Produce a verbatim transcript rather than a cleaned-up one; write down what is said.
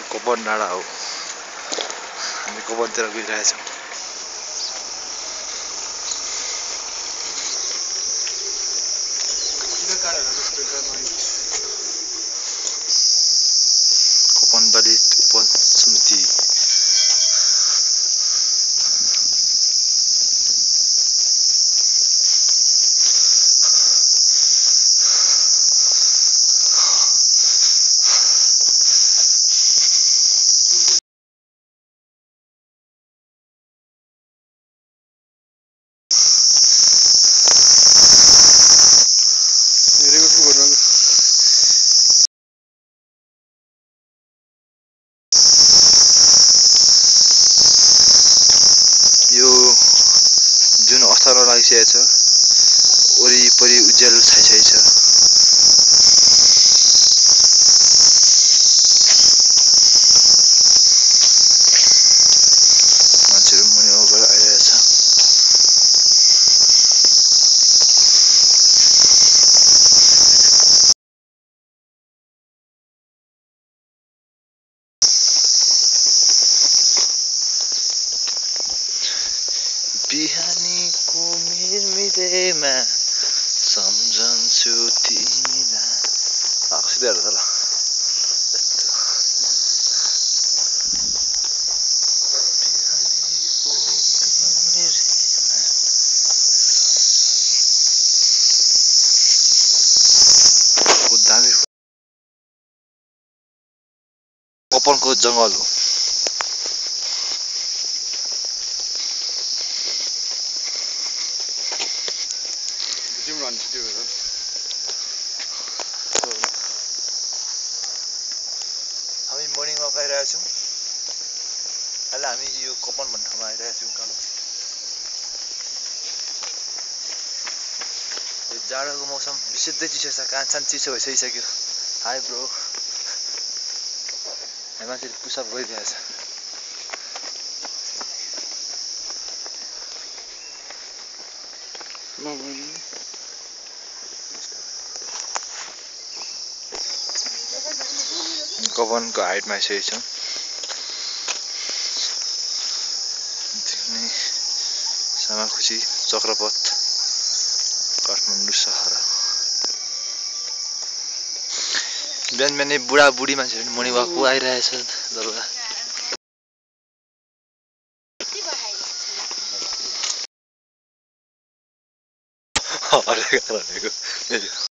कपन डाँडा हो। हामी कपनतिर गइरहेछौँ। कपन दलित उपसमिति यो जुन अस्थामा लागिसकेको छ, वरिपरि उज्यालो छाइछाइ छ। मान्छेहरू मुनि ओभर आइरहेछ। बिहानीको मिरमिरेमा सम्झन्छु तिमीलाई। आकाश हेर त ल। बिहानीको मिरमिरेमा बहुत दामी कपनको जङ्गल हो। हामी मर्निङ वक आइरहेछौँ। अहिले हामी यो कपन भन्ने ठाउँमा आइरहेछौँ। उकालो यो जाडोको मौसम बिस्दै चिसो छ। कान्छान चिसो भइसकिसक्यो। Hi bro. हामी मान्छेले पुसअप गरिरहेछ। कपनको हाइटमा आइसकेको छौँ। देख्ने सामाखुसी चक्रपथ काठमाडौँ सहर। बिहान बिहानै बुढाबुढी मान्छेहरू मर्निङ वाकको आइरहेछ। जल्ला हरेको